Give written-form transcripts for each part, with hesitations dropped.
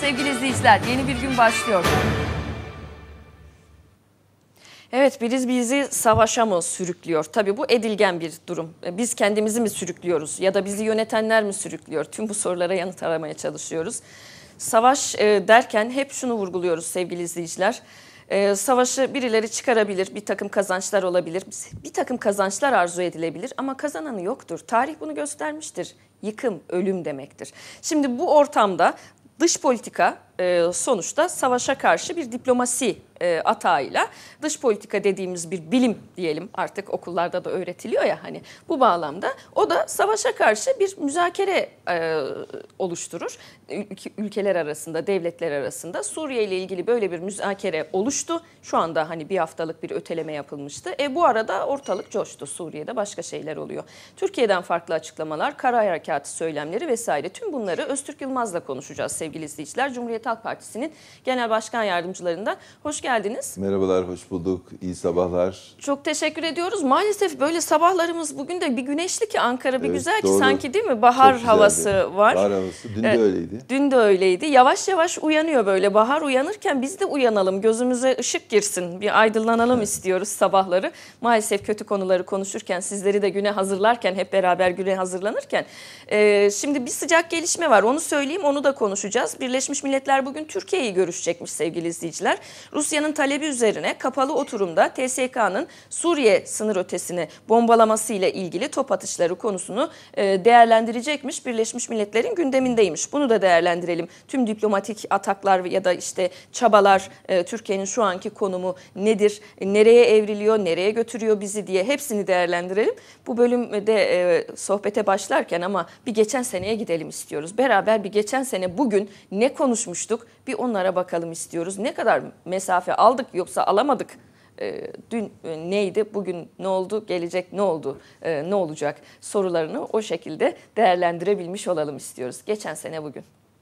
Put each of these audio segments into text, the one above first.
sevgili izleyiciler. Yeni bir gün başlıyor. Evet, bizi savaşa mı sürüklüyor? Tabii bu edilgen bir durum. Biz kendimizi mi sürüklüyoruz ya da bizi yönetenler mi sürüklüyor? Tüm bu sorulara yanıt aramaya çalışıyoruz. Savaş derken hep şunu vurguluyoruz sevgili izleyiciler. Savaşı birileri çıkarabilir, bir takım kazançlar olabilir, bir takım kazançlar arzu edilebilir ama kazananı yoktur. Tarih bunu göstermiştir. Yıkım, ölüm demektir. Şimdi bu ortamda dış politika sonuçta savaşa karşı bir diplomasi atağıyla dış politika dediğimiz bir bilim diyelim, artık okullarda da öğretiliyor ya, hani bu bağlamda o da savaşa karşı bir müzakere oluşturur. Ülkeler arasında, devletler arasında Suriye ile ilgili böyle bir müzakere oluştu. Şu anda hani bir haftalık bir öteleme yapılmıştı. Bu arada ortalık coştu. Suriye'de başka şeyler oluyor. Türkiye'den farklı açıklamalar, kara harekatı söylemleri vesaire, tüm bunları Öztürk Yılmaz'la konuşacağız sevgili izleyiciler. Cumhuriyet Halk Partisi'nin Genel Başkan Yardımcılarından. Hoş geldiniz. Merhabalar, hoş bulduk. İyi sabahlar. Çok teşekkür ediyoruz. Maalesef böyle sabahlarımız bugün de bir güneşli ki Ankara, bir güzel ki doğru. sanki, değil mi? Bahar havası var. Bahar havası. Dün de öyleydi. Dün de öyleydi. Yavaş yavaş uyanıyor böyle. Bahar uyanırken biz de uyanalım. Gözümüze ışık girsin. Bir aydınlanalım istiyoruz sabahları. Maalesef kötü konuları konuşurken, sizleri de güne hazırlarken, hep beraber güne hazırlanırken. Şimdi bir sıcak gelişme var. Onu söyleyeyim, onu da konuşacağız. Birleşmiş Milletler bugün Türkiye'yi görüşecekmiş sevgili izleyiciler. Rusya'nın talebi üzerine kapalı oturumda TSK'nın Suriye sınır ötesini bombalaması ile ilgili top atışları konusunu değerlendirecekmiş. Birleşmiş Milletler'in gündemindeymiş. Bunu da değerlendirelim. Tüm diplomatik ataklar ya da işte çabalar, Türkiye'nin şu anki konumu nedir, nereye evriliyor, nereye götürüyor bizi diye hepsini değerlendirelim. Bu bölümde sohbete başlarken ama bir geçen seneye gidelim istiyoruz. Beraber bir geçen sene bugün ne konuşmuştuk, bir onlara bakalım istiyoruz. Ne kadar mesafe aldık yoksa alamadık? Dün neydi, bugün ne oldu, gelecek ne oldu, ne olacak sorularını o şekilde değerlendirebilmiş olalım istiyoruz. Geçen sene bugün.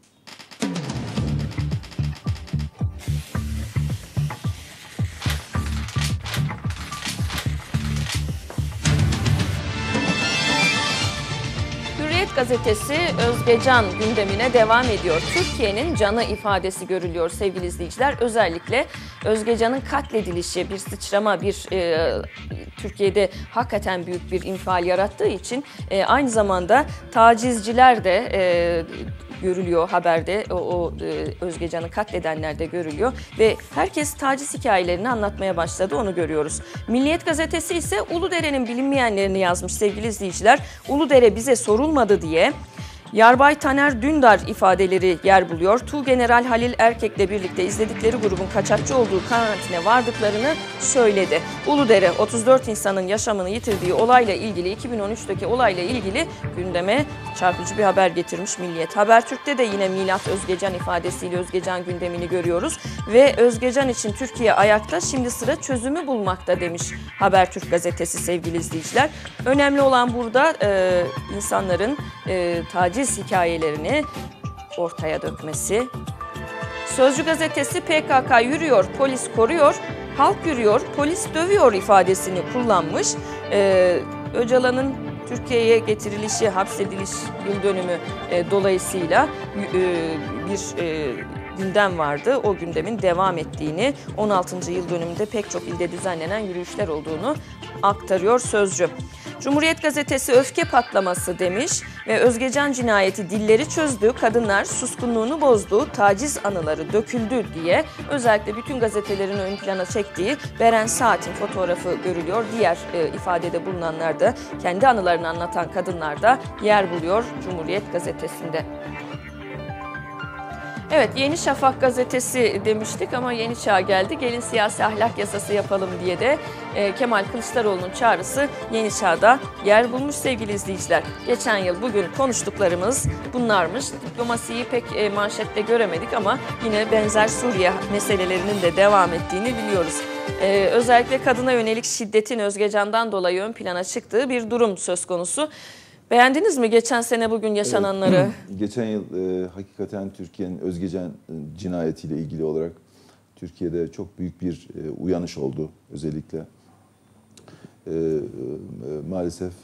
Hürriyet gazetesi Özgecan gündemine devam ediyor. Türkiye'nin canı ifadesi görülüyor sevgili izleyiciler. Özellikle Özgecan'ın katledilişi bir sıçrama, Türkiye'de hakikaten büyük bir infial yarattığı için aynı zamanda tacizciler de görülüyor haberde. Özgecan'ı katledenler de görülüyor ve herkes taciz hikayelerini anlatmaya başladı, onu görüyoruz. Milliyet gazetesi ise Uludere'nin bilinmeyenlerini yazmış sevgili izleyiciler. Uludere bize sorulmadı diye Yarbay Taner Dündar ifadeleri yer buluyor. Tuğgeneral Halil Erkek'le birlikte izledikleri grubun kaçakçı olduğu kanaatine vardıklarını söyledi. Uludere 34 insanın yaşamını yitirdiği olayla ilgili, 2013'teki olayla ilgili gündeme çarpıcı bir haber getirmiş Milliyet. Habertürk'te de yine Milat Özgecan ifadesiyle Özgecan gündemini görüyoruz. Ve Özgecan için Türkiye ayakta, şimdi sıra çözümü bulmakta demiş Habertürk gazetesi sevgili izleyiciler. Önemli olan burada insanların taciz hikayelerini ortaya dökmesi. Sözcü gazetesi PKK yürüyor, polis koruyor, halk yürüyor, polis dövüyor ifadesini kullanmış. Öcalan'ın Türkiye'ye getirilişi, hapsediliş yıl dönümü dolayısıyla bir gündem vardı. O gündemin devam ettiğini, 16. yıl dönümünde pek çok ilde düzenlenen yürüyüşler olduğunu aktarıyor Sözcü. Cumhuriyet gazetesi öfke patlaması demiş ve Özgecan cinayeti dilleri çözdü, kadınlar suskunluğunu bozdu, taciz anıları döküldü diye özellikle bütün gazetelerin ön plana çektiği Beren Saat'in fotoğrafı görülüyor. Diğer ifadede bulunanlar da, kendi anılarını anlatan kadınlar da yer buluyor Cumhuriyet gazetesinde. Evet, Yeni Şafak gazetesi demiştik ama yeni çağ geldi. Gelin siyasi ahlak yasası yapalım diye de Kemal Kılıçdaroğlu'nun çağrısı Yeni Çağ'da yer bulmuş sevgili izleyiciler. Geçen yıl bugün konuştuklarımız bunlarmış. Diplomasiyi pek manşette göremedik ama yine benzer Suriye meselelerinin de devam ettiğini biliyoruz. Özellikle kadına yönelik şiddetin Özgecan'dan dolayı ön plana çıktığı bir durum söz konusu. Beğendiniz mi geçen sene bugün yaşananları? Evet. Geçen yıl hakikaten Türkiye'nin Özgecan cinayetiyle ilgili olarak Türkiye'de çok büyük bir uyanış oldu özellikle. Maalesef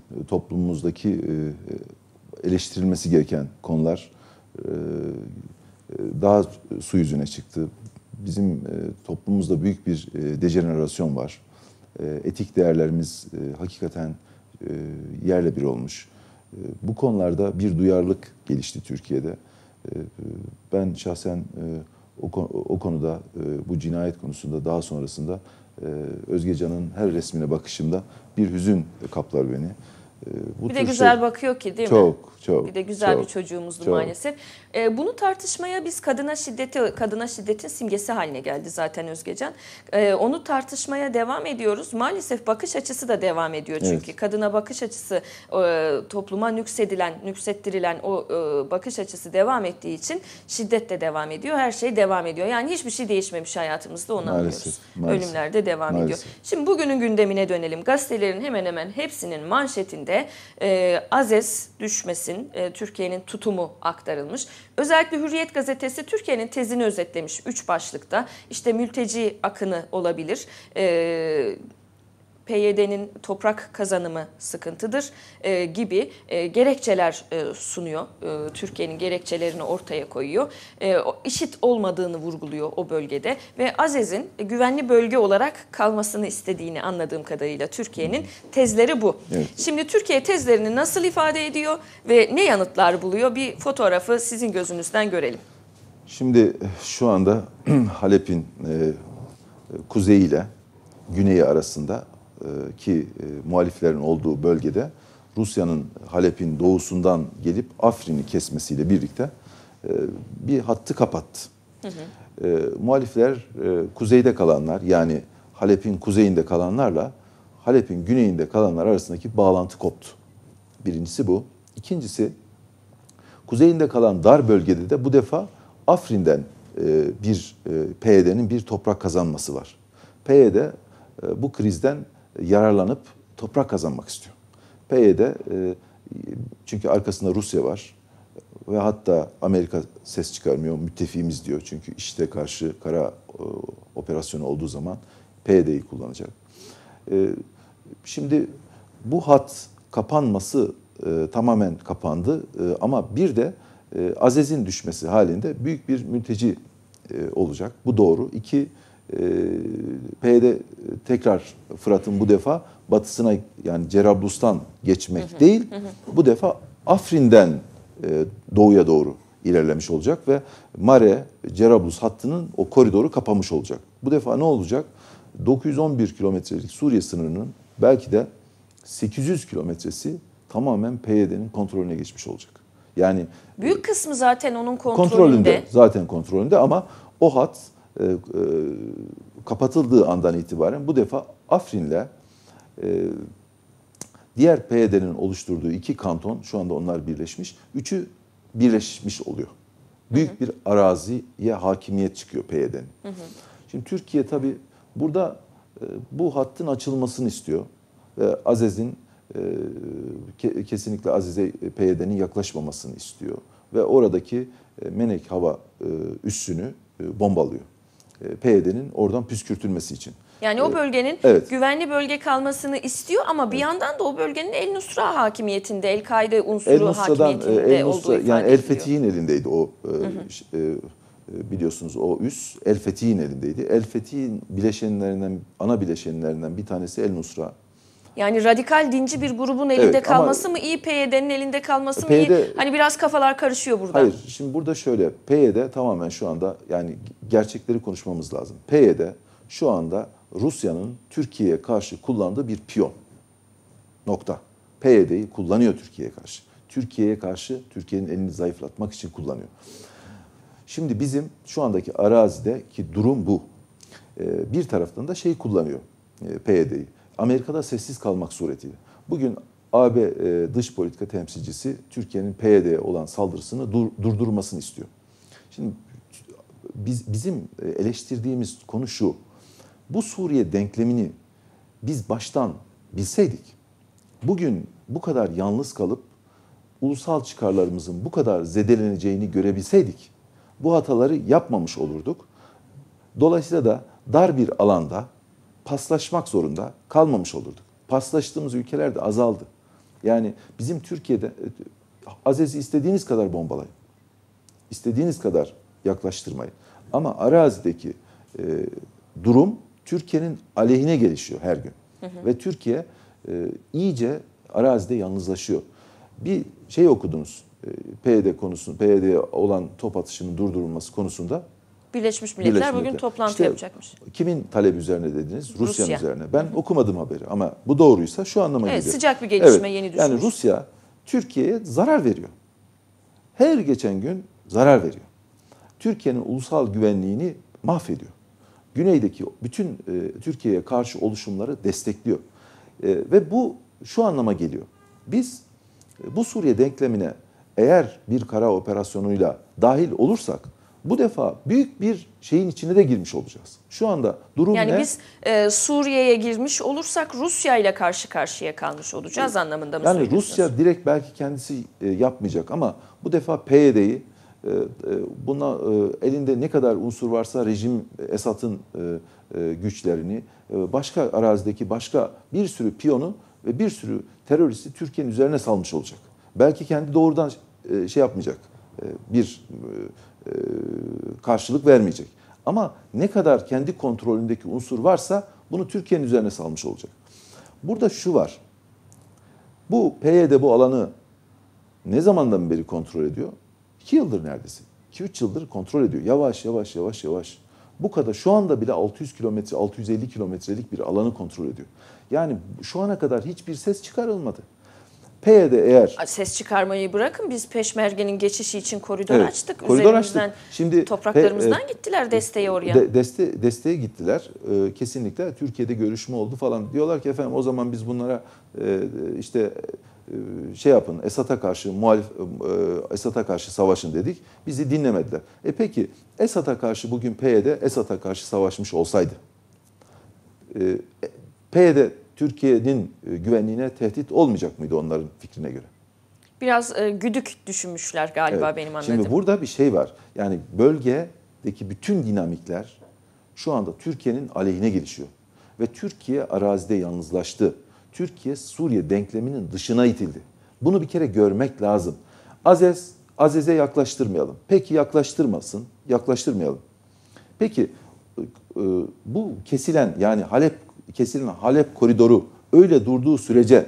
toplumumuzdaki eleştirilmesi gereken konular daha su yüzüne çıktı. Bizim toplumumuzda büyük bir dejenerasyon var. Etik değerlerimiz hakikaten yerle bir olmuş. Bu konularda bir duyarlılık gelişti Türkiye'de. Ben şahsen o konuda, bu cinayet konusunda daha sonrasında Özgecan'ın her resmine bakışımda bir hüzün kaplar beni. Bir de güzel bakıyor ki, değil mi? Çok. Bir de güzel çok, bir çocuğumuzdu çok. maalesef. Bunu tartışmaya biz kadına şiddetin simgesi haline geldi zaten Özgecan. Onu tartışmaya devam ediyoruz. Maalesef bakış açısı da devam ediyor çünkü. Evet. Kadına bakış açısı, topluma nüksettirilen o bakış açısı devam ettiği için şiddet de devam ediyor. Her şey devam ediyor. Yani hiçbir şey değişmemiş hayatımızda, onu anlıyoruz. Maalesef. Ölümler de devam ediyor. Şimdi bugünün gündemine dönelim. Gazetelerin hemen hemen hepsinin manşetinde Azez düşmesin, Türkiye'nin tutumu aktarılmış. Özellikle Hürriyet gazetesi Türkiye'nin tezini özetlemiş 3 başlıkta. İşte mülteci akını olabilir, PYD'nin toprak kazanımı sıkıntıdır gibi gerekçeler sunuyor. Türkiye'nin gerekçelerini ortaya koyuyor. İşit olmadığını vurguluyor o bölgede ve Azez'in güvenli bölge olarak kalmasını istediğini anladığım kadarıyla Türkiye'nin tezleri bu. Evet. Şimdi Türkiye tezlerini nasıl ifade ediyor ve ne yanıtlar buluyor? Bir fotoğrafı sizin gözünüzden görelim. Şimdi şu anda Halep'in kuzeyiyle güneyi arasında ki muhaliflerin olduğu bölgede Rusya'nın Halep'in doğusundan gelip Afrin'i kesmesiyle birlikte bir hattı kapattı. Muhalifler kuzeyde kalanlar, yani Halep'in kuzeyinde kalanlarla Halep'in güneyinde kalanlar arasındaki bağlantı koptu. Birincisi bu. İkincisi, kuzeyinde kalan dar bölgede de bu defa Afrin'den PYD'nin bir toprak kazanması var. PYD bu krizden yararlanıp toprak kazanmak istiyor. PYD çünkü arkasında Rusya var ve hatta Amerika ses çıkarmıyor, müttefiğimiz diyor. Çünkü IŞİD'e karşı kara operasyonu olduğu zaman PYD'yi kullanacak. Şimdi bu hat kapanması tamamen kapandı ama bir de Azez'in düşmesi halinde büyük bir mülteci olacak. Bu doğru. İki, PYD tekrar Fırat'ın bu defa batısına, yani Cerablus'tan geçmek değil, bu defa Afrin'den doğuya doğru ilerlemiş olacak ve Mare, Cerablus hattının o koridoru kapamış olacak. Bu defa ne olacak? 911 kilometrelik Suriye sınırının belki de 800 kilometresi tamamen PYD'nin kontrolüne geçmiş olacak. Yani büyük kısmı zaten onun kontrolünde. Zaten kontrolünde ama o hat kapatıldığı andan itibaren bu defa Afrin'le diğer PYD'nin oluşturduğu iki kanton, şu anda onlar birleşmiş, üçü birleşmiş oluyor. Büyük bir araziye hakimiyet çıkıyor PYD'nin. Şimdi Türkiye tabii burada bu hattın açılmasını istiyor. Azez'in kesinlikle Azez'e PYD'nin yaklaşmamasını istiyor. Ve oradaki Menek hava üssünü bombalıyor. PYD'nin oradan püskürtülmesi için. Yani o bölgenin güvenli bölge kalmasını istiyor ama bir yandan da o bölgenin El Nusra hakimiyetinde, El-Kaide unsuru hakimiyetinde olduğu ifade ediliyor. Yani El Fethi'nin elindeydi o biliyorsunuz o üs El Fethi'nin elindeydi. El Fethi'nin bileşenlerinden, ana bileşenlerinden bir tanesi El Nusra. Yani radikal dinci bir grubun elinde kalması mı iyi, PYD'nin elinde kalması mı iyi? Hani biraz kafalar karışıyor burada. Hayır, şimdi burada şöyle, PYD tamamen şu anda, yani gerçekleri konuşmamız lazım. PYD şu anda Rusya'nın Türkiye'ye karşı kullandığı bir piyon. Nokta. PYD'yi kullanıyor Türkiye'ye karşı. Türkiye'ye karşı Türkiye'nin elini zayıflatmak için kullanıyor. Şimdi bizim şu andaki arazideki durum bu. Bir taraftan da kullanıyor PYD'yi. Amerika'da sessiz kalmak suretiyle. Bugün AB dış politika temsilcisi Türkiye'nin PYD'ye olan saldırısını durdurmasını istiyor. Şimdi bizim eleştirdiğimiz konu şu. Bu Suriye denklemini biz baştan bilseydik, bugün bu kadar yalnız kalıp ulusal çıkarlarımızın bu kadar zedeleneceğini görebilseydik, bu hataları yapmamış olurduk. Dolayısıyla da dar bir alanda paslaşmak zorunda kalmamış olurduk. Paslaştığımız ülkeler de azaldı. Yani bizim Türkiye'de Azez'i istediğiniz kadar bombalayın. İstediğiniz kadar yaklaştırmayı. Ama arazideki durum Türkiye'nin aleyhine gelişiyor her gün. Ve Türkiye iyice arazide yalnızlaşıyor. Bir şey okudunuz, PYD konusunda, PYD'ye olan top atışının durdurulması konusunda. Birleşmiş Milletler bugün toplantı İşte yapacakmış. Kimin talebi üzerine dediniz? Rusya'nın Rusya. üzerine. Ben okumadım haberi ama bu doğruysa şu anlama Evet, geliyor. sıcak bir gelişme, Evet, yeni düşmüş. yani Rusya Türkiye'ye zarar veriyor. Her geçen gün zarar veriyor. Türkiye'nin ulusal güvenliğini mahvediyor. Güneydeki bütün Türkiye'ye karşı oluşumları destekliyor. Ve bu şu anlama geliyor. Biz bu Suriye denklemine eğer bir kara operasyonuyla dahil olursak bu defa büyük bir şeyin içine de girmiş olacağız. Şu anda durum Yani ne? biz Suriye'ye girmiş olursak Rusya ile karşı karşıya kalmış olacağız anlamında mı Yani söylüyorsunuz? Rusya direkt belki kendisi yapmayacak ama bu defa PYD'yi buna elinde ne kadar unsur varsa rejim Esad'ın güçlerini, başka arazideki başka bir sürü piyonu ve bir sürü teröristi Türkiye'nin üzerine salmış olacak. Belki kendi doğrudan şey yapmayacak, bir karşılık vermeyecek. Ama ne kadar kendi kontrolündeki unsur varsa bunu Türkiye'nin üzerine salmış olacak. Burada şu var. Bu PYD bu alanı ne zamandan beri kontrol ediyor? 2 yıldır neredeyse. 2-3 yıldır kontrol ediyor. Yavaş yavaş. Bu kadar şu anda bile 600 kilometre, 650 kilometrelik bir alanı kontrol ediyor. Yani şu ana kadar hiçbir ses çıkarılmadı. PYD eğer... Ses çıkarmayı bırakın, biz Peşmerge'nin geçişi için koridor Evet, açtık. koridor Üzerimizden, açtık. Şimdi topraklarımızdan gittiler desteğe oraya. Desteğe gittiler. Kesinlikle Türkiye'de görüşme oldu falan. Diyorlar ki efendim o zaman biz bunlara işte şey yapın, Esad'a karşı Esad'a karşı savaşın dedik. Bizi dinlemediler. Peki Esad'a karşı bugün PYD Esad'a karşı savaşmış olsaydı PYD Türkiye'nin güvenliğine tehdit olmayacak mıydı onların fikrine göre? Biraz güdük düşünmüşler galiba Evet. benim anladığım. Şimdi burada bir şey var. Yani bölgedeki bütün dinamikler şu anda Türkiye'nin aleyhine gelişiyor. Ve Türkiye arazide yalnızlaştı. Türkiye Suriye denkleminin dışına itildi. Bunu bir kere görmek lazım. Azez'e yaklaştırmayalım. Peki yaklaştırmayalım. Peki bu kesilen yani Halep koridoru öyle durduğu sürece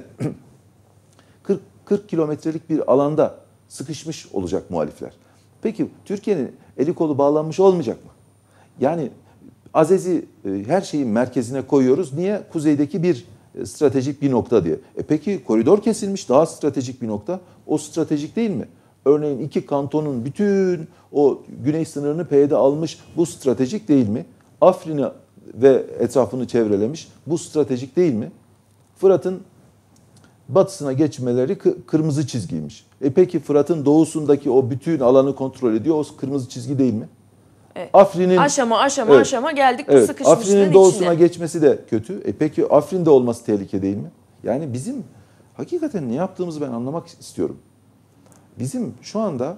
40 kilometrelik bir alanda sıkışmış olacak muhalifler. Peki Türkiye'nin eli kolu bağlanmış olmayacak mı? Yani Azez'i her şeyin merkezine koyuyoruz. Niye? Kuzeydeki bir stratejik bir nokta diye. Peki koridor kesilmiş daha stratejik bir nokta. O stratejik değil mi? Örneğin 2 kantonun bütün o güney sınırını PYD almış. Bu stratejik değil mi? Afrin'i ve etrafını çevrelemiş. Bu stratejik değil mi? Fırat'ın batısına geçmeleri kırmızı çizgiymiş. Peki Fırat'ın doğusundaki o bütün alanı kontrol ediyor. O kırmızı çizgi değil mi? Evet. Afrin'in aşama geldik bu sıkışmışlığın Afrin'in doğusuna içine. geçmesi de kötü. Peki Afrin'de olması tehlike değil mi? Yani bizim hakikaten ne yaptığımızı ben anlamak istiyorum. Bizim şu anda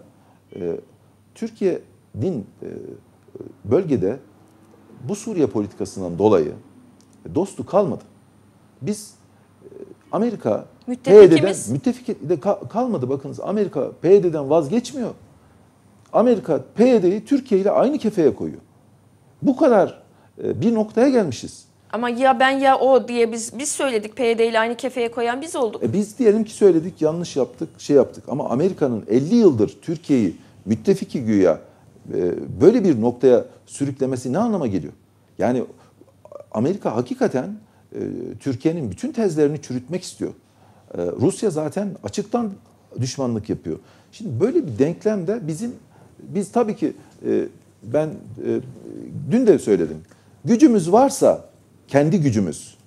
Türkiye'nin bölgede bu Suriye politikasından dolayı dostu kalmadı. Biz Amerika Müttefikimiz. müttefik kalmadı. Bakınız Amerika PYD'den vazgeçmiyor. Amerika PYD'yi Türkiye ile aynı kefeye koyuyor. Bu kadar bir noktaya gelmişiz. Ama ya ben ya o diye biz söyledik, PYD ile aynı kefeye koyan biz olduk. Biz diyelim ki söyledik, yanlış yaptık, şey yaptık. Ama Amerika'nın 50 yıldır Türkiye'yi müttefiki güya böyle bir noktaya sürüklemesi ne anlama geliyor? Yani Amerika hakikaten Türkiye'nin bütün tezlerini çürütmek istiyor. Rusya zaten açıktan düşmanlık yapıyor. Şimdi böyle bir denklemde biz tabii ki ben dün de söyledim. Gücümüz varsa, kendi gücümüz,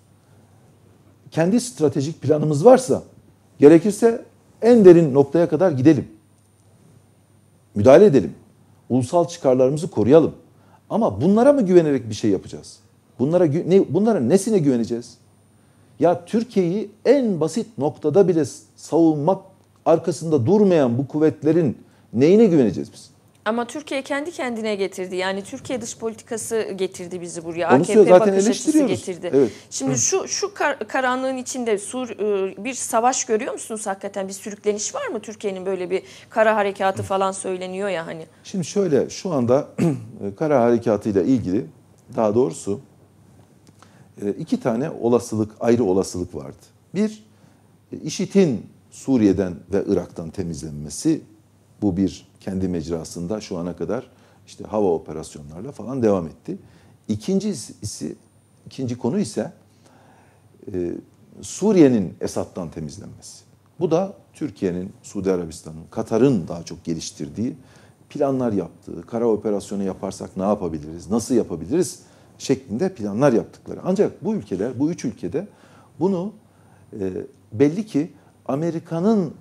kendi stratejik planımız varsa gerekirse en derin noktaya kadar gidelim. Müdahale edelim. Ulusal çıkarlarımızı koruyalım. Ama bunlara mı güvenerek bir şey yapacağız? Bunların nesine güveneceğiz? Ya Türkiye'yi en basit noktada bile savunmak arkasında durmayan bu kuvvetlerin neyine güveneceğiz biz? Ama Türkiye kendi kendine getirdi. Yani Türkiye dış politikası getirdi bizi buraya. Onu AKP zaten bakış açısı eleştiriyoruz. getirdi. Evet. Şimdi şu karanlığın içinde bir savaş görüyor musunuz hakikaten? Bir sürükleniş var mı Türkiye'nin, böyle bir kara harekatı falan söyleniyor ya hani. Şimdi şöyle, şu anda kara harekatıyla ilgili, daha doğrusu iki tane olasılık, ayrı olasılık vardı. Bir, IŞİD'in Suriye'den ve Irak'tan temizlenmesi, bu bir kendi mecrasında şu ana kadar işte hava operasyonlarla falan devam etti. İkinci konu ise Suriye'nin Esad'dan temizlenmesi. Bu da Türkiye'nin, Suudi Arabistan'ın, Katar'ın daha çok geliştirdiği, planlar yaptığı, kara operasyonu yaparsak ne yapabiliriz, nasıl yapabiliriz şeklinde planlar yaptıkları. Ancak bu ülkeler, bu üç ülkede bunu belli ki Amerika'nın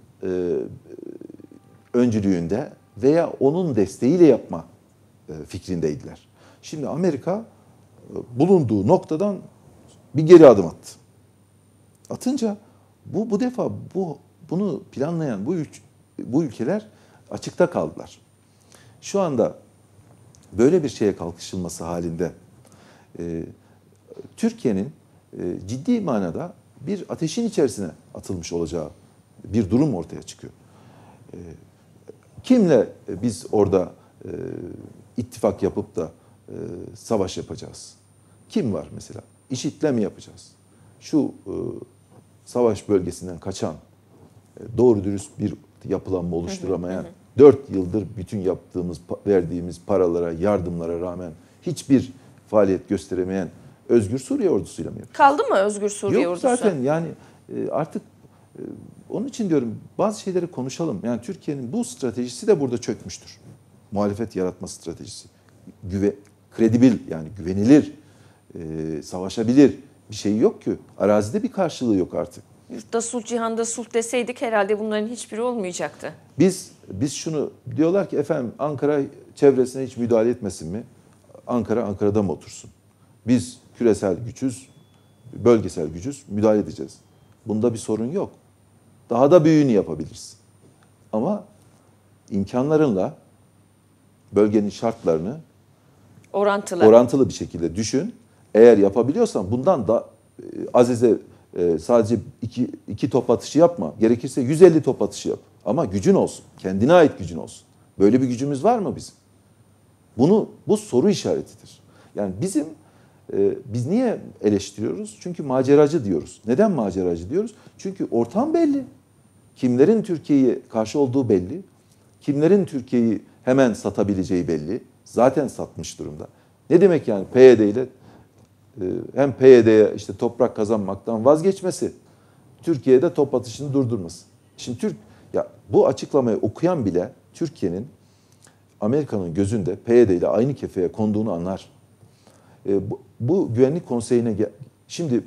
öncülüğünde veya onun desteğiyle yapma fikrindeydiler. Şimdi Amerika bulunduğu noktadan bir geri adım attı. Atınca bu defa bunu planlayan bu ülkeler açıkta kaldılar. Şu anda böyle bir şeye kalkışılması halinde Türkiye'nin ciddi manada bir ateşin içerisine atılmış olacağı bir durum ortaya çıkıyor. Kimle biz orada ittifak yapıp da savaş yapacağız? Kim var mesela? IŞİD'le mi yapacağız? Şu savaş bölgesinden kaçan, doğru dürüst bir yapılanma oluşturamayan, 4 yıldır bütün verdiğimiz paralara, yardımlara rağmen hiçbir faaliyet gösteremeyen Özgür Suriye ordusuyla mı yapacağız? Kaldı mı Özgür Suriye ordusu? Yok zaten, yani artık onun için diyorum, bazı şeyleri konuşalım. Yani Türkiye'nin bu stratejisi de burada çökmüştür. Muhalefet yaratma stratejisi. Kredibil, yani güvenilir, savaşabilir bir şey yok ki. Arazide bir karşılığı yok artık. Yurtta sulh, cihanda sulh deseydik herhalde bunların hiçbiri olmayacaktı. Biz şunu diyorlar ki, efendim Ankara çevresine hiç müdahale etmesin mi? Ankara'da mı otursun? Biz küresel gücüz, bölgesel gücüz, müdahale edeceğiz. Bunda bir sorun yok. Daha da büyüğünü yapabiliriz. Ama imkanlarınla bölgenin şartlarını orantılı bir şekilde düşün. Eğer yapabiliyorsan bundan da Aziz'e sadece iki top atışı yapma. Gerekirse 150 top atışı yap. Ama gücün olsun. Kendine ait gücün olsun. Böyle bir gücümüz var mı bizim? Bu soru işaretidir. Yani biz niye eleştiriyoruz? Çünkü maceracı diyoruz. Neden maceracı diyoruz? Çünkü ortam belli. Kimlerin Türkiye'ye karşı olduğu belli. Kimlerin Türkiye'yi hemen satabileceği belli. Zaten satmış durumda. Ne demek yani PYD ile hem PYD'ye işte toprak kazanmaktan vazgeçmesi, Türkiye'de top atışını durdurması. Şimdi bu açıklamayı okuyan bile Türkiye'nin Amerika'nın gözünde PYD ile aynı kefeye konduğunu anlar. Bu Güvenlik Konseyi'ne şimdi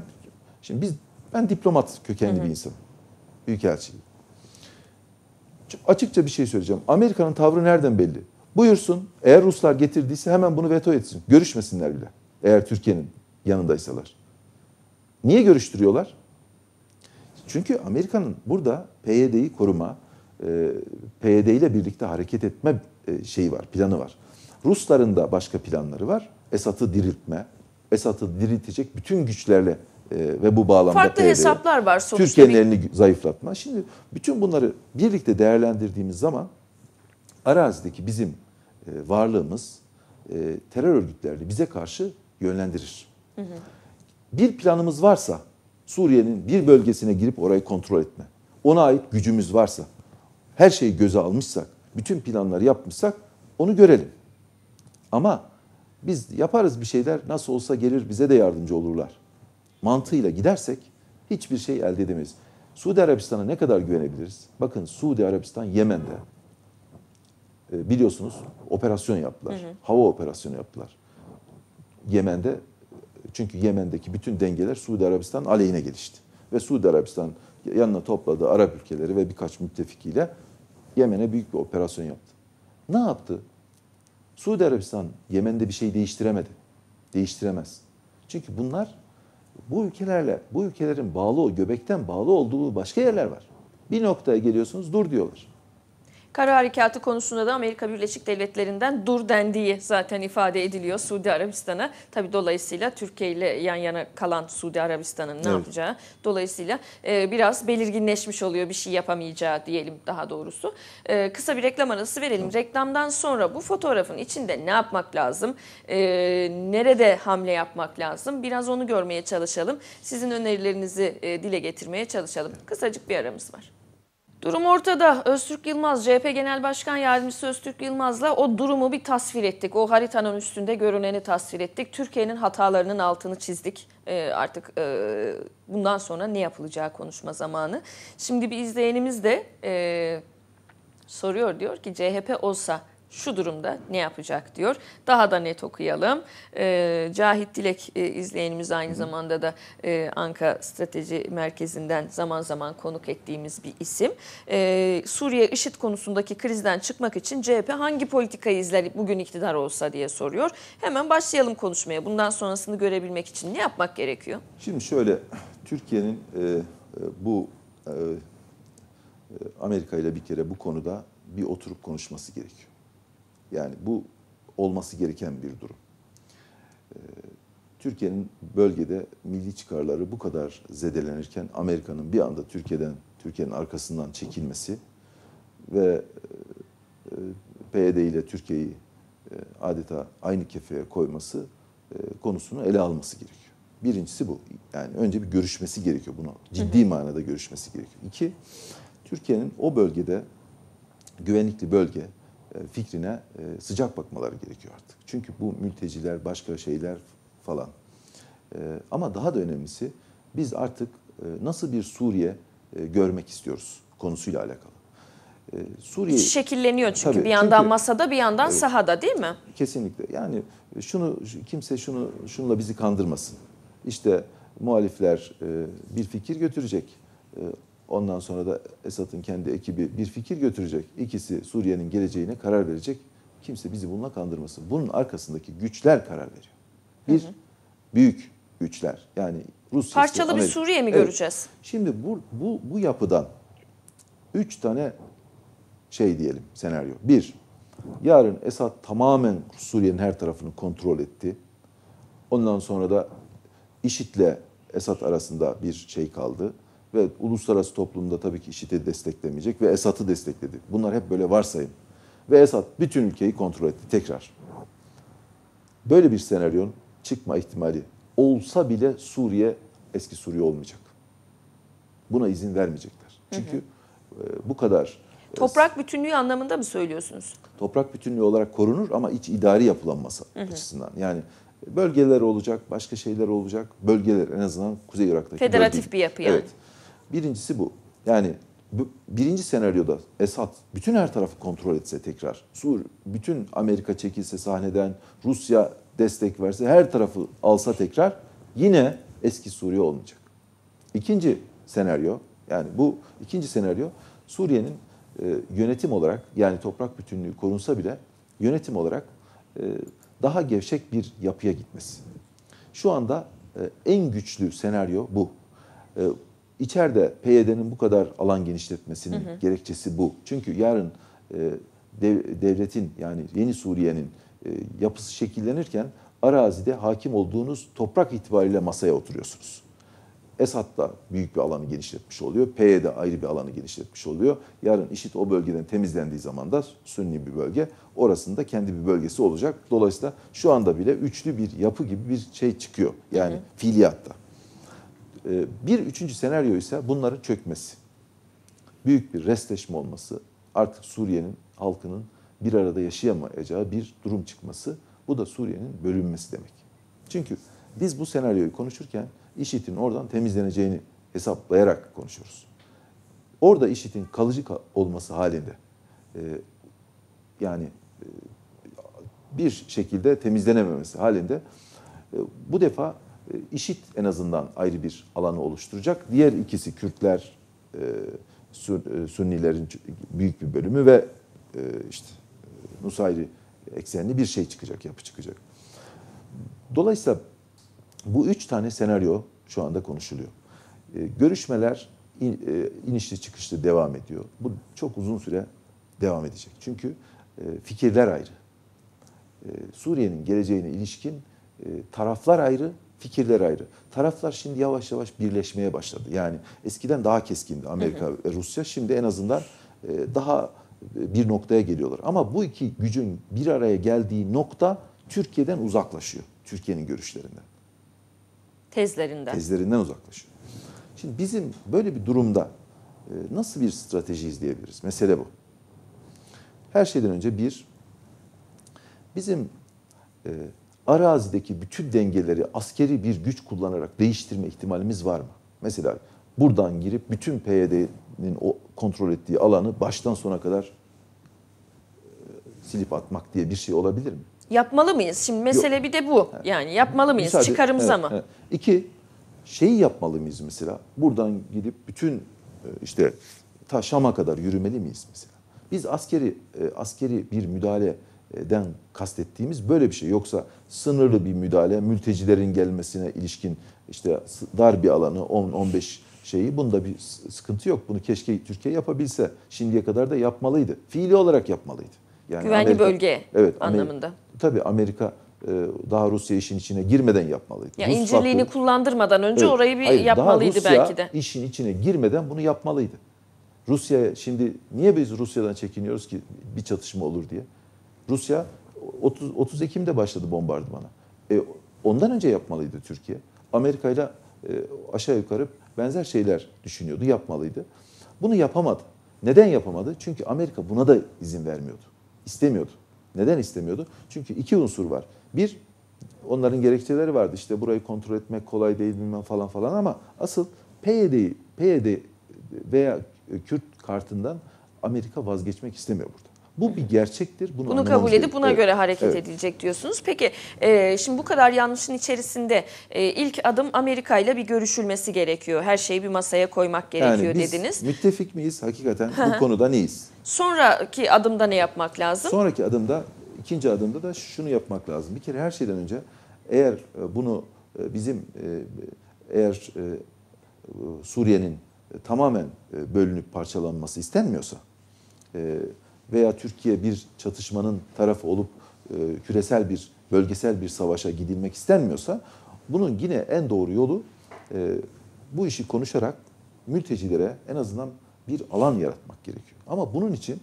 ben diplomat kökenli bir insanım. Büyükelçiyim. Açıkça bir şey söyleyeceğim. Amerika'nın tavrı nereden belli? Buyursun, eğer Ruslar getirdiyse hemen bunu veto etsin. Görüşmesinler bile. Eğer Türkiye'nin yanındaysalar. Niye görüştürüyorlar? Çünkü Amerika'nın burada PYD'yi koruma, PYD ile birlikte hareket etme şeyi var, planı var. Rusların da başka planları var. Esad'ı diriltme, Esad'ı diriltecek bütün güçlerle ve bu bağlamda farklı hesaplar var sonuçta. Türkiye'nin elini zayıflatma. Şimdi bütün bunları birlikte değerlendirdiğimiz zaman arazideki bizim varlığımız terör örgütlerini bize karşı yönlendirir. Bir planımız varsa, Suriye'nin bir bölgesine girip orayı kontrol etme, ona ait gücümüz varsa, her şeyi göze almışsak, bütün planları yapmışsak onu görelim. Ama biz yaparız bir şeyler, nasıl olsa gelir bize de yardımcı olurlar mantığıyla gidersek hiçbir şey elde edemeyiz. Suudi Arabistan'a ne kadar güvenebiliriz? Bakın, Suudi Arabistan Yemen'de biliyorsunuz operasyon yaptılar. Hava operasyonu yaptılar. Yemen'de, çünkü Yemen'deki bütün dengeler Suudi Arabistan aleyhine gelişti. Ve Suudi Arabistan yanına topladığı Arap ülkeleri ve birkaç müttefikiyle Yemen'e büyük bir operasyon yaptı. Ne yaptı? Suudi Arabistan Yemen'de bir şey değiştiremedi. Değiştiremez. Çünkü bu ülkelerin göbekten bağlı olduğu başka yerler var. Bir noktaya geliyorsunuz, dur diyorlar. Kara harekatı konusunda da Amerika Birleşik Devletleri'nden dur dendiği zaten ifade ediliyor Suudi Arabistan'a. Tabii dolayısıyla Türkiye ile yan yana kalan Suudi Arabistan'ın ne yapacağı dolayısıyla biraz belirginleşmiş oluyor, bir şey yapamayacağı diyelim daha doğrusu. Kısa bir reklam arası verelim. Reklamdan sonra bu fotoğrafın içinde ne yapmak lazım? Nerede hamle yapmak lazım? Biraz onu görmeye çalışalım. Sizin önerilerinizi dile getirmeye çalışalım. Kısacık bir aramız var. Durum ortada. Öztürk Yılmaz, CHP Genel Başkan Yardımcısı Öztürk Yılmaz'la o durumu bir tasvir ettik. O haritanın üstünde görüneni tasvir ettik. Türkiye'nin hatalarının altını çizdik. Artık bundan sonra ne yapılacağı konuşma zamanı. Şimdi bir izleyenimiz de soruyor, diyor ki CHP olsa şu durumda ne yapacak diyor. Daha da net okuyalım. Cahit Dilek izleyenimiz, aynı zamanda da Anka Strateji Merkezi'nden zaman zaman konuk ettiğimiz bir isim. Suriye IŞİD konusundaki krizden çıkmak için CHP hangi politikayı izler bugün iktidar olsa diye soruyor. Hemen başlayalım konuşmaya. Bundan sonrasını görebilmek için ne yapmak gerekiyor? Şimdi şöyle, Türkiye'nin bu Amerika ile bir kere bu konuda bir oturup konuşması gerekiyor. Yani bu olması gereken bir durum. Türkiye'nin bölgede milli çıkarları bu kadar zedelenirken Amerika'nın bir anda Türkiye'nin arkasından çekilmesi ve PYD ile Türkiye'yi adeta aynı kefeye koyması konusunu ele alması gerekiyor. Birincisi bu. Yani önce bir görüşmesi gerekiyor bunu. Ciddi manada görüşmesi gerekiyor. İki, Türkiye'nin o bölgede güvenlikli bölge fikrine sıcak bakmaları gerekiyor artık. Çünkü bu mülteciler, başka şeyler falan. Ama daha da önemlisi, biz artık nasıl bir Suriye görmek istiyoruz konusuyla alakalı. Suriye şekilleniyor çünkü tabii, bir yandan çünkü, masada, bir yandan sahada, değil mi? Kesinlikle. Yani kimse şununla bizi kandırmasın. İşte muhalifler bir fikir götürecek. Ondan sonra da Esad'ın kendi ekibi bir fikir götürecek. İkisi Suriye'nin geleceğine karar verecek. Kimse bizi bununla kandırmasın. Bunun arkasındaki güçler karar veriyor. Büyük güçler. Yani Rusya, parçalı Amerika. bir Suriye mi göreceğiz? Şimdi bu yapıdan 3 tane diyelim senaryo. Bir, yarın Esad tamamen Suriye'nin her tarafını kontrol etti. Ondan sonra da IŞİD'le Esad arasında bir şey kaldı. Ve uluslararası toplumda tabii ki IŞİD'i desteklemeyecek ve Esad'ı destekledi. Bunlar hep böyle varsayım. Ve Esad bütün ülkeyi kontrol etti tekrar. Böyle bir senaryonun çıkma ihtimali olsa bile Suriye eski Suriye olmayacak. Buna izin vermeyecekler. Çünkü bu kadar... Toprak bütünlüğü anlamında mı söylüyorsunuz? Toprak bütünlüğü olarak korunur ama iç idari yapılanması açısından. Yani bölgeler olacak, başka şeyler olacak. Bölgeler, en azından Kuzey Irak'taki federatif bir yapı yani. Evet. Birincisi bu. Yani birinci senaryoda Esad bütün her tarafı kontrol etse tekrar, bütün Amerika çekilse sahneden, Rusya destek verse, her tarafı alsa tekrar, yine eski Suriye olmayacak. İkinci senaryo, yani bu ikinci senaryo, Suriye'nin yönetim olarak, yani toprak bütünlüğü korunsa bile yönetim olarak daha gevşek bir yapıya gitmesi. Şu anda en güçlü senaryo bu. İçeride PYD'nin bu kadar alan genişletmesinin gerekçesi bu. Çünkü yarın devletin, yani yeni Suriye'nin yapısı şekillenirken arazide hakim olduğunuz toprak itibariyle masaya oturuyorsunuz. Esad da büyük bir alanı genişletmiş oluyor. PYD ayrı bir alanı genişletmiş oluyor. Yarın IŞİD o bölgeden temizlendiği zaman da Sünni bir bölge, orasında kendi bir bölgesi olacak. Dolayısıyla şu anda bile üçlü bir yapı gibi bir şey çıkıyor. Yani fiiliyatta. Bir üçüncü senaryo ise bunların çökmesi. Büyük bir restleşme olması, artık Suriye'nin halkının bir arada yaşayamayacağı bir durum çıkması. Bu da Suriye'nin bölünmesi demek. Çünkü biz bu senaryoyu konuşurken IŞİD'in oradan temizleneceğini hesaplayarak konuşuyoruz. Orada IŞİD'in kalıcı olması halinde yani bir şekilde temizlenememesi halinde bu defa IŞİD en azından ayrı bir alanı oluşturacak. Diğer ikisi Kürtler, Sünnilerin büyük bir bölümü ve işte Nusayri eksenli bir şey çıkacak, yapı çıkacak. Dolayısıyla bu üç tane senaryo şu anda konuşuluyor. Görüşmeler inişli çıkışlı devam ediyor. Bu çok uzun süre devam edecek. Çünkü fikirler ayrı. Suriye'nin geleceğine ilişkin taraflar ayrı, fikirler ayrı. Taraflar şimdi yavaş yavaş birleşmeye başladı. Yani eskiden daha keskindi Amerika ve Rusya. Şimdi en azından daha bir noktaya geliyorlar. Ama bu iki gücün bir araya geldiği nokta Türkiye'den uzaklaşıyor. Türkiye'nin görüşlerinden. Tezlerinden uzaklaşıyor. Şimdi bizim böyle bir durumda nasıl bir strateji izleyebiliriz? Mesele bu. Her şeyden önce bizim arazideki bütün dengeleri askeri bir güç kullanarak değiştirme ihtimalimiz var mı? Mesela buradan girip bütün PYD'nin o kontrol ettiği alanı baştan sona kadar silip atmak diye bir şey olabilir mi? Yapmalı mıyız? Şimdi mesele Yok. bir de bu. Yani yapmalı mıyız? Müsaade, Çıkarımıza evet, mı? evet. İki, şeyi yapmalı mıyız mesela? Buradan gidip bütün işte ta Şam'a kadar yürümeli miyiz mesela? Biz askeri bir müdahaleden kastettiğimiz böyle bir şey. Yoksa sınırlı bir müdahale, mültecilerin gelmesine ilişkin işte dar bir alanı 10-15 şeyi, bunda bir sıkıntı yok. Bunu keşke Türkiye yapabilse. Şimdiye kadar da yapmalıydı. Fiili olarak yapmalıydı. Yani Güvenli bölge anlamında. Tabii Amerika daha Rusya işin içine girmeden yapmalıydı. Ya incirliğini kullandırmadan önce evet, orayı bir hayır, yapmalıydı Rusya belki de. işin içine girmeden bunu yapmalıydı. Rusya şimdi niye biz Rusya'dan çekiniyoruz ki bir çatışma olur diye? Rusya 30 Ekim'de başladı bombardımana. Ondan önce yapmalıydı Türkiye. Amerika ile aşağı yukarı benzer şeyler düşünüyordu, yapmalıydı. Bunu yapamadı. Neden yapamadı? Çünkü Amerika buna da izin vermiyordu. İstemiyordu. Neden istemiyordu? Çünkü iki unsur var. Bir, onların gerekçeleri vardı. İşte burayı kontrol etmek kolay değil bilmem falan falan, ama asıl PYD veya Kürt kartından Amerika vazgeçmek istemiyor burada. Bu bir gerçektir. Bunu kabul edip buna göre hareket evet. edilecek diyorsunuz. Peki şimdi bu kadar yanlışın içerisinde ilk adım Amerika ile bir görüşülmesi gerekiyor. Her şeyi bir masaya koymak gerekiyor yani biz dediniz. müttefik miyiz? Hakikaten bu konuda neyiz? Sonraki adımda ne yapmak lazım? Sonraki adımda, ikinci adımda da şunu yapmak lazım. Bir kere her şeyden önce eğer bunu eğer Suriye'nin tamamen bölünüp parçalanması istenmiyorsa veya Türkiye bir çatışmanın tarafı olup küresel bir, bölgesel bir savaşa gidilmek istenmiyorsa, bunun yine en doğru yolu bu işi konuşarak mültecilere en azından bir alan yaratmak gerekiyor. Ama bunun için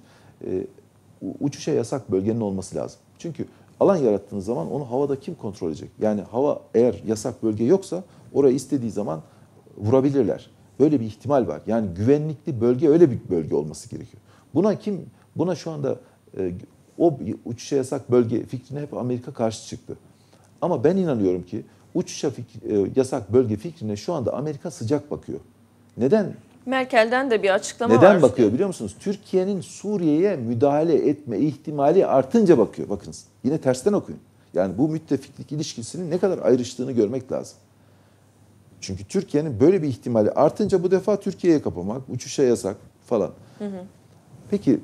uçuşa yasak bölgenin olması lazım. Çünkü alan yarattığınız zaman onu havada kim kontrol edecek? Yani hava, eğer yasak bölge yoksa oraya istediği zaman vurabilirler. Böyle bir ihtimal var. Yani güvenlikli bölge öyle bir bölge olması gerekiyor. Buna şu anda o uçuşa yasak bölge fikrine hep Amerika karşı çıktı. Ama ben inanıyorum ki uçuşa yasak bölge fikrine şu anda Amerika sıcak bakıyor. Neden? Merkel'den de bir açıklama var. Neden bakıyor biliyor musunuz? Türkiye'nin Suriye'ye müdahale etme ihtimali artınca bakıyor. Bakınız, yine tersten okuyun. Yani bu müttefiklik ilişkisinin ne kadar ayrıştığını görmek lazım. Çünkü Türkiye'nin böyle bir ihtimali artınca bu defa Türkiye'ye kapamak, uçuşa yasak falan. Peki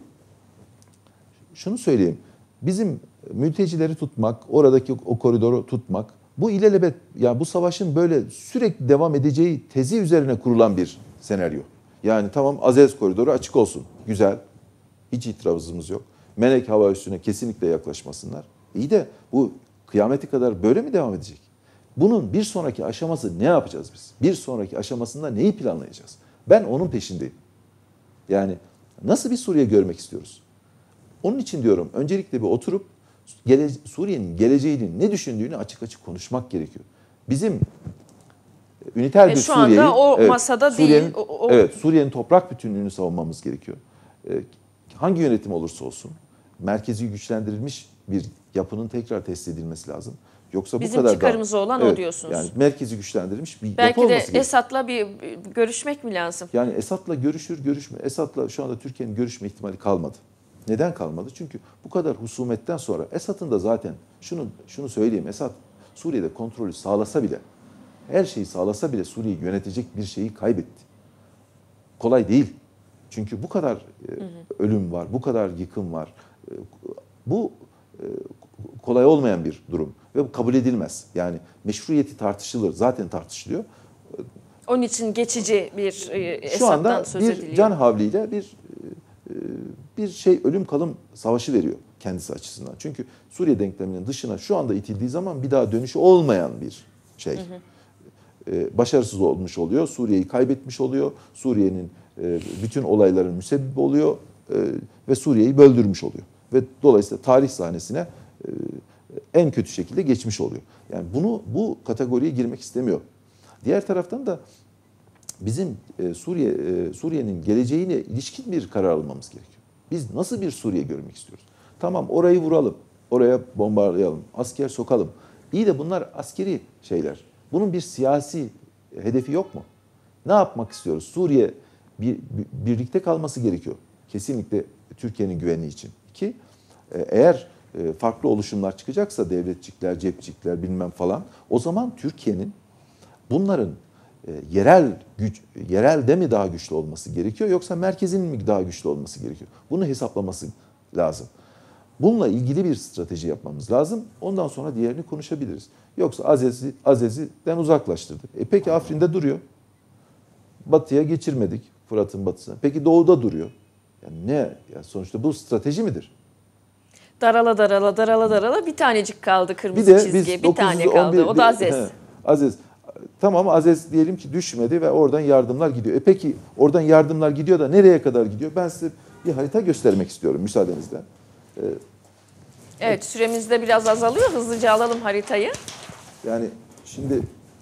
şunu söyleyeyim. Bizim mültecileri tutmak, oradaki o koridoru tutmak, bu ilelebet, ya bu savaşın böyle sürekli devam edeceği tezi üzerine kurulan bir senaryo. Yani tamam, Azez koridoru açık olsun. Güzel. Hiç itirazımız yok. Melek hava üssüne kesinlikle yaklaşmasınlar. İyi de bu kıyameti kadar böyle mi devam edecek? Bunun bir sonraki aşaması ne yapacağız biz? Bir sonraki aşamasında neyi planlayacağız? Ben onun peşindeyim. Yani nasıl bir Suriye görmek istiyoruz? Onun için diyorum, öncelikle bir oturup Suriye'nin geleceğini, ne düşündüğünü açık açık konuşmak gerekiyor. Bizim üniter bir şu Suriye'yi, anda o masada değil. Evet, Suriye'nin toprak bütünlüğünü savunmamız gerekiyor. Hangi yönetim olursa olsun merkezi güçlendirilmiş bir yapının tekrar tesis edilmesi lazım. Yoksa bizim bu kadar çıkarımız olan o diyorsunuz. Yani merkezi güçlendirilmiş bir belki yapı olması gerekiyor. Belki de Esad'la bir görüşmek mi lazım? Yani Esad'la görüşme. Esad'la şu anda Türkiye'nin görüşme ihtimali kalmadı. Neden kalmadı? Çünkü bu kadar husumetten sonra Esad'ın da zaten şunu söyleyeyim. Esad Suriye'de kontrolü sağlasa bile, her şeyi sağlasa bile Suriye'yi yönetecek bir şeyi kaybetti. Kolay değil. Çünkü bu kadar ölüm var, bu kadar yıkım var. Bu kolay olmayan bir durum ve bu kabul edilmez. Yani meşruiyeti tartışılır, zaten tartışılıyor. Onun için geçici bir şu anda Esad'dan söz ediliyor. Bir can havliyle bir bir şey ölüm kalım savaşı veriyor kendisi açısından. Çünkü Suriye denkleminin dışına şu anda itildiği zaman bir daha dönüşü olmayan bir şey. Başarısız olmuş oluyor. Suriye'yi kaybetmiş oluyor. Suriye'nin bütün olayların müsebbibi oluyor ve Suriye'yi böldürmüş oluyor. Ve dolayısıyla tarih sahnesine en kötü şekilde geçmiş oluyor. Yani bu kategoriye girmek istemiyor. Diğer taraftan da bizim Suriye'nin geleceğine ilişkin bir karar almamız gerekiyor. Biz nasıl bir Suriye görmek istiyoruz? Tamam, orayı vuralım, oraya bombalayalım, asker sokalım. İyi de bunlar askeri şeyler. Bunun bir siyasi hedefi yok mu? Ne yapmak istiyoruz? Suriye birlikte kalması gerekiyor. Kesinlikle Türkiye'nin güvenliği için. İki, eğer farklı oluşumlar çıkacaksa, devletçikler, cepçikler bilmem falan, o zaman Türkiye'nin bunların yerelde mi daha güçlü olması gerekiyor, yoksa merkezin mi daha güçlü olması gerekiyor? Bunu hesaplaması lazım. Bununla ilgili bir strateji yapmamız lazım. Ondan sonra diğerini konuşabiliriz. Yoksa Azez'i'den uzaklaştırdık. Peki Afrin'de duruyor. Batıya geçirmedik, Fırat'ın batısına. Peki doğuda duruyor. Yani ne? Yani sonuçta bu strateji midir? Darala bir tanecik kaldı kırmızı çizgi. Bir tane kaldı. O da Azez. Azez. Tamam, Azez diyelim ki düşmedi ve oradan yardımlar gidiyor. Peki oradan yardımlar gidiyor da nereye kadar gidiyor? Ben size bir harita göstermek istiyorum müsaadenizle. Evet, süremiz de biraz azalıyor. Hızlıca alalım haritayı. Yani şimdi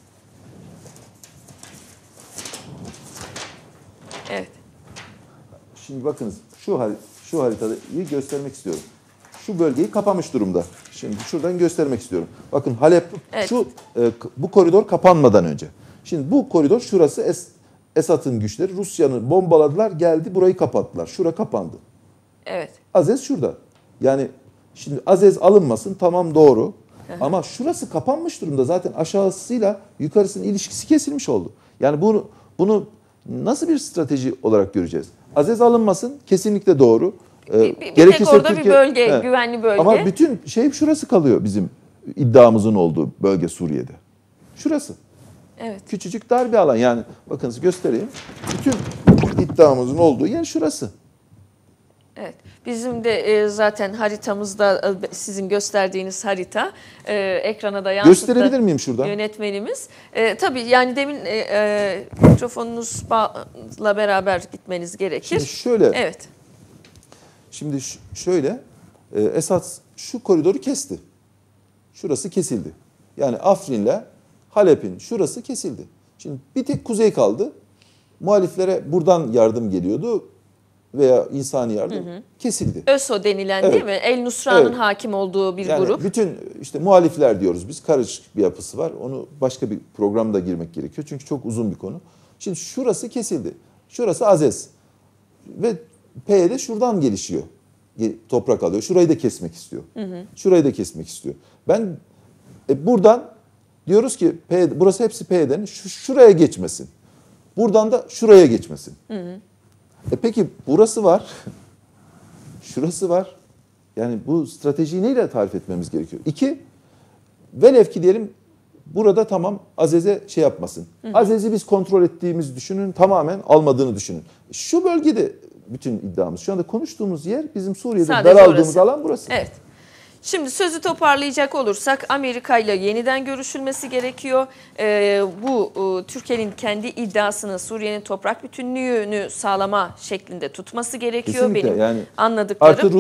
evet. Şimdi bakınız şu haritayı göstermek istiyorum. Şu bölgeyi kapamış durumda. Şimdi şuradan göstermek istiyorum. Bakın Halep, evet. Bu koridor kapanmadan önce. Şimdi bu koridor, şurası Esad'ın güçleri. Rusya'nı bombaladılar, geldi burayı kapattılar. Şura kapandı. Evet. Azez şurada. Yani şimdi Azez alınmasın, tamam, doğru. Ama şurası kapanmış durumda. Zaten aşağısıyla yukarısının ilişkisi kesilmiş oldu. Yani bunu nasıl bir strateji olarak göreceğiz? Azez alınmasın, kesinlikle doğru. Bir tek orada Türkiye, bir bölge, güvenli bölge. Ama bütün şurası kalıyor, bizim iddiamızın olduğu bölge Suriye'de. Şurası. Evet. Küçücük dar bir alan. Yani bakınız göstereyim. Bütün iddiamızın olduğu yer şurası. Evet. Bizim de zaten haritamızda sizin gösterdiğiniz harita ekrana da yansıttı. Gösterebilir miyim şuradan? Yönetmenimiz. Tabii yani demin mikrofonunuzla beraber gitmeniz gerekir. Şimdi şöyle. Evet. Şimdi şöyle, Esad şu koridoru kesti. Şurası kesildi. Yani Afrin'le Halep'in şurası kesildi. Şimdi bir tek kuzey kaldı. Muhaliflere buradan yardım geliyordu veya insani yardım kesildi. ÖSO denilen, evet, değil mi? El Nusra'nın hakim olduğu bir grup. Bütün muhalifler diyoruz biz. Karışık bir yapısı var. Onu başka bir programda girmek gerekiyor. Çünkü çok uzun bir konu. Şimdi şurası kesildi. Şurası Azez. Ve PYD şuradan gelişiyor. Toprak alıyor. Şurayı da kesmek istiyor. Şurayı da kesmek istiyor. Ben buradan diyoruz ki burası hepsi PYD'nin şuraya geçmesin. Buradan da şuraya geçmesin. Peki burası var. Şurası var. Yani bu stratejiyi neyle tarif etmemiz gerekiyor? 2, velev ki diyelim burada tamam Azez'e şey yapmasın. Azez'i biz kontrol ettiğimizi düşünün, tamamen almadığını düşünün. Şu bölgede bütün iddiamız, şu anda konuştuğumuz yer bizim Suriye'de daraldığımız alan burası. Evet. Şimdi sözü toparlayacak olursak Amerika ile yeniden görüşülmesi gerekiyor. Bu Türkiye'nin kendi iddiasını, Suriye'nin toprak bütünlüğünü sağlama şeklinde tutması gerekiyor. Kesinlikle. Benim yani anladıklarım. Artı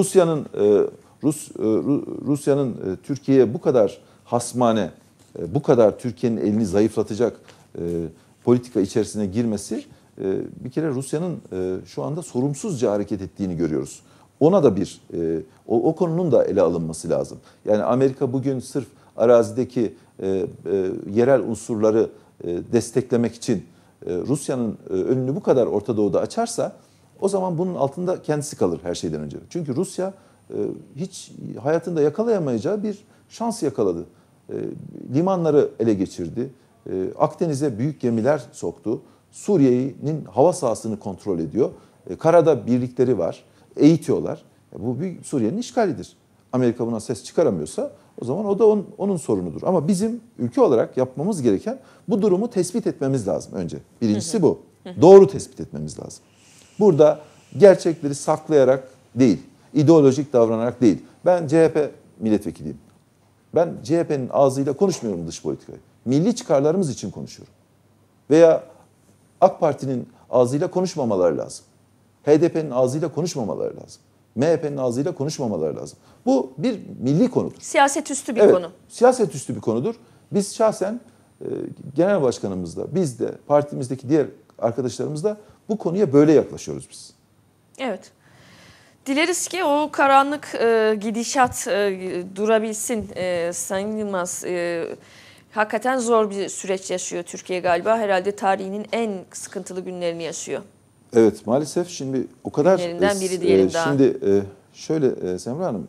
Rusya'nın Türkiye'ye bu kadar hasmane, bu kadar Türkiye'nin elini zayıflatacak politika içerisine girmesi, bir kere Rusya'nın şu anda sorumsuzca hareket ettiğini görüyoruz. Ona da o konunun da ele alınması lazım. Yani Amerika bugün sırf arazideki yerel unsurları desteklemek için Rusya'nın önünü bu kadar Orta Doğu'da açarsa, o zaman bunun altında kendisi kalır her şeyden önce. Çünkü Rusya hiç hayatında yakalayamayacağı bir şans yakaladı. Limanları ele geçirdi. Akdeniz'e büyük gemiler soktu. Suriye'nin hava sahasını kontrol ediyor. Karada birlikleri var. Eğitiyorlar. Bu Suriye'nin işgalidir. Amerika buna ses çıkaramıyorsa o zaman o da onun sorunudur. Ama bizim ülke olarak yapmamız gereken bu durumu tespit etmemiz lazım önce. Birincisi bu. Doğru tespit etmemiz lazım. Burada gerçekleri saklayarak değil. İdeolojik davranarak değil. Ben CHP milletvekiliyim. Ben CHP'nin ağzıyla konuşmuyorum dış politikayı. Milli çıkarlarımız için konuşuyorum. Veya AK Parti'nin ağzıyla konuşmamaları lazım. HDP'nin ağzıyla konuşmamaları lazım. MHP'nin ağzıyla konuşmamaları lazım. Bu bir milli konudur. Siyaset üstü bir Evet, konu. siyaset üstü bir konudur. Biz şahsen genel başkanımızla, biz de partimizdeki diğer arkadaşlarımız da bu konuya böyle yaklaşıyoruz biz. Evet. Dileriz ki o karanlık gidişat durabilsin. Sayın Yılmaz, hakikaten zor bir süreç yaşıyor Türkiye galiba. Herhalde tarihinin en sıkıntılı günlerini yaşıyor. Evet, maalesef şimdi o kadar... Günlerinden biri diyelim daha. Şimdi şöyle Semra Hanım,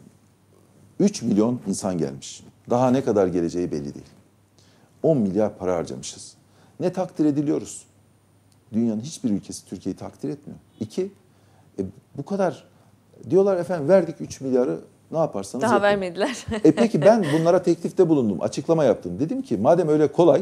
3 milyon insan gelmiş. Daha ne kadar geleceği belli değil. 10 milyar para harcamışız. Ne takdir ediliyoruz? Dünyanın hiçbir ülkesi Türkiye'yi takdir etmiyor. 2, bu kadar diyorlar efendim verdik 3 milyarı ne yaparsanız Daha yapın. vermediler. Peki ben bunlara teklifte bulundum, açıklama yaptım. Dedim ki madem öyle kolay,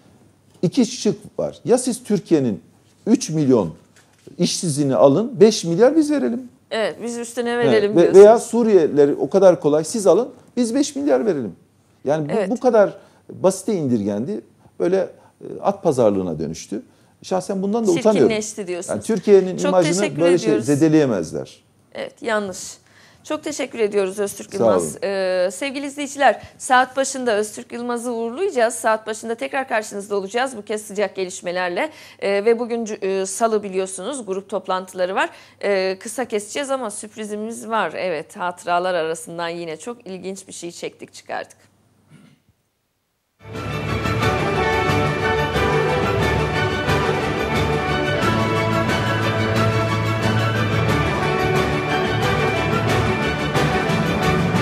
2 şık var. Ya siz Türkiye'nin 3 milyon işsizini alın, 5 milyar biz verelim. Evet, biz üstüne verelim Evet, diyorsunuz. veya Suriyelileri o kadar kolay siz alın, biz 5 milyar verelim. Yani Evet. bu kadar basite indirgendi. Böyle at pazarlığına dönüştü. Şahsen bundan da utanıyorum. Çirkinleşti diyorsunuz. Yani Türkiye'nin Çok imajını teşekkür böyle ediyoruz. zedeleyemezler. Evet, yanlış. Çok teşekkür ediyoruz Öztürk Sağ Yılmaz. olun. Sevgili izleyiciler, saat başında Öztürk Yılmaz'ı uğurlayacağız. Saat başında tekrar karşınızda olacağız. Bu kez sıcak gelişmelerle. Ve bugün salı biliyorsunuz, grup toplantıları var. Kısa keseceğiz ama sürprizimiz var. Evet, hatıralar arasından yine çok ilginç bir şey çektik, çıkardık.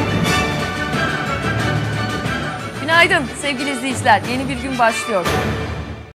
Günaydın sevgili izleyiciler. Yeni bir gün başlıyor.